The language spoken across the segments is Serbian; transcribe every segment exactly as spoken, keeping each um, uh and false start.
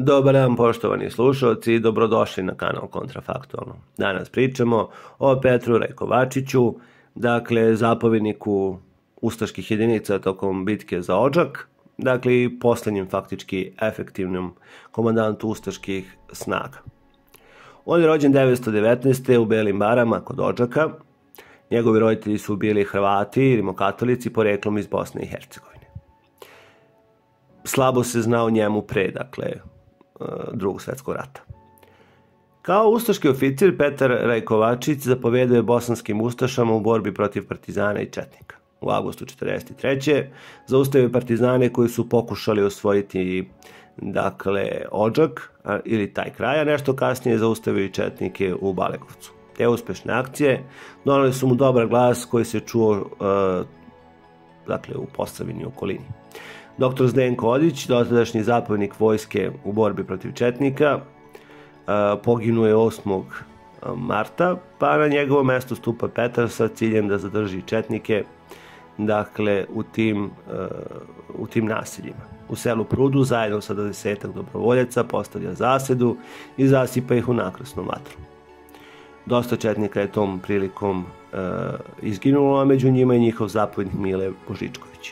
Dobar dan, poštovani slušalci, i dobrodošli na kanal Kontrafaktualno. Danas pričamo o Petru Rajkovačiću, dakle zapovjedniku ustaških jedinica tokom bitke za Odžak, dakle i posljednjim faktički efektivnom komandantu ustaških snaga. On je rođen devetsto devetnaeste. u Belim Barama kod Odžaka. Njegovi roditelji su bili Hrvati, rimokatolici, poreklom iz Bosne i Hercegovine. Slabo se zna o njemu pre, dakle, Drugog svjetskog rata. Kao ustaški oficir, Petar Rajkovačić zapovedao je bosanskim ustašama u borbi protiv partizana i četnika. U avgustu četrdeset treće. zaustavio je partizane koji su pokušali osvojiti, dakle, Odžak ili taj kraj, a nešto kasnije zaustavio i četnike u Balegovcu. Te uspešne akcije doneli su mu dobar glas koji se čuo uh, dakle, u Posavini i okolini. Doktor Zdenko Odić, dotadašnji zapovjednik vojske u borbi protiv četnika, poginuo je osmog marta, pa na njegovo mesto stupa Petar sa ciljem da zadrži četnike, dakle, u tim, u tim naseljima. U selu Prudu zajedno sa dvadesetak dobrovoljaca postavlja zasedu i zasipa ih u nakrasnu vatru. Dosta četnika je tom prilikom izginulo, a među njima je njihov zapovjednik Mile Božičković.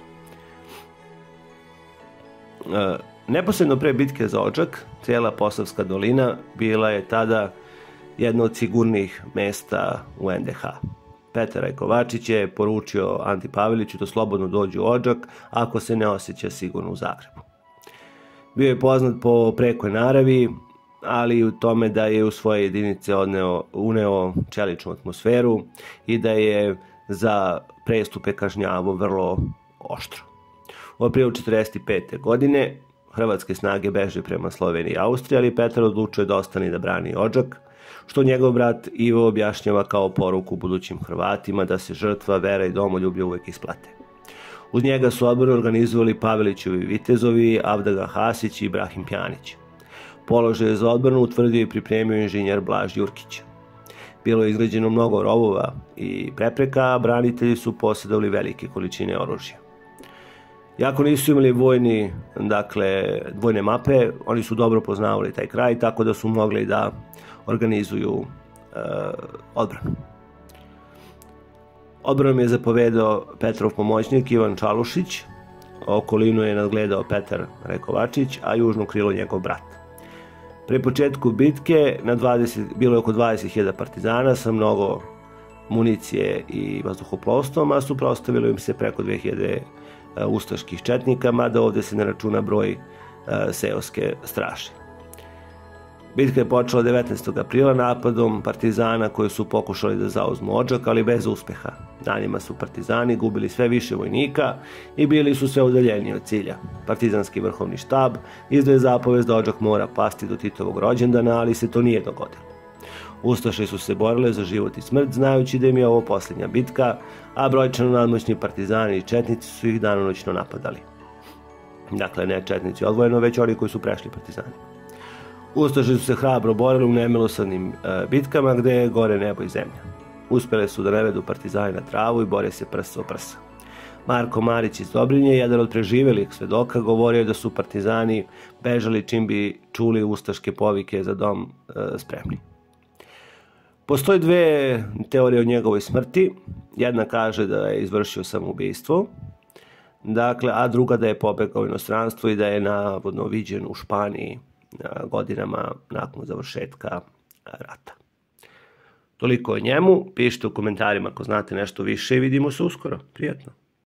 Neposredno pre bitke za Odžak, cijela Posavska dolina bila je tada jedno od sigurnijih mesta u en de ha. Petar Rajkovačić je poručio Anti Paveliću da slobodno dođe u Odžak ako se ne osjeća sigurno u Zagrebu. Bio je poznat po prekoj naravi, ali i u tome da je u svoje jedinice odneo, uneo čeličnu atmosferu i da je za prestupe kažnjavao vrlo oštro. U aprilu četrdeset pete. godine hrvatske snage beže prema Sloveniji i Austriji, ali Petar odlučuje da ostane da brani Odžak, što njegov brat Ivo objašnjava kao poruku budućim Hrvatima da se žrtva, vera i domoljublje uvek isplate. Uz njega su odbor organizovali Pavelićevi vitezovi, Avdaga Hasić i Ibrahim Pjanić. Položaje za odbranu utvrdio i pripremio inženjer Blaž Jurkić. Bilo je izgrađeno mnogo rovova i prepreka, a branitelji su posjedovali velike količine oružja. Iako nisu imali vojni, dakle, vojne mape, oni su dobro poznavali taj kraj, tako da su mogli da organizuju e, odbranu. Odbranom je zapovedao Petrov pomoćnik Ivan Čalušić, okolinu je nadgledao Petar Rajkovačić, a južno krilo njegov brat. Pre početku bitke na dvadeset, bilo je oko dvadeset hiljada partizana sa mnogo municije i vazduhoplovstvom, a suprotstavilo im se preko dve hiljade ustaških četnika, mada ovdje se ne računa broj seoske straže. Bitka je počela devetnaestog aprila napadom partizana koji su pokušali da zauzmu Odžak, ali bez uspeha. Danima su partizani gubili sve više vojnika i bili su sve udaljeniji od cilja. Partizanski vrhovni štab izdaje zapovest da Odžak mora pasti do Titovog rođendana, ali se to nije dogodilo. Ustaše su se borile za život i smrt, znajući da im je ovo posljednja bitka, a brojčano nadmoćni partizani i četnici su ih danonoćno napadali. Dakle, ne četnici odvojeno, već oni koji su prešli partizani. Ustaše su se hrabro borili u nemilosrdnim e, bitkama gde je gore nebo i zemlja. Uspjele su da ne vedu partizani na travu i bore se prsa o prsa. Marko Marić iz Dobrinje, jedan od preživelih svedoka, govorio je da su partizani bežali čim bi čuli ustaške povike za dom e, spremni. Postoje dve teorije o njegovoj smrti. Jedna kaže da je izvršio samoubistvo, dakle, a druga da je pobegao u inostranstvo i da je navodno viđen u Španiji godinama nakon završetka rata. Toliko o njemu. Pišite u komentarima ako znate nešto više i vidimo se uskoro. Prijatno.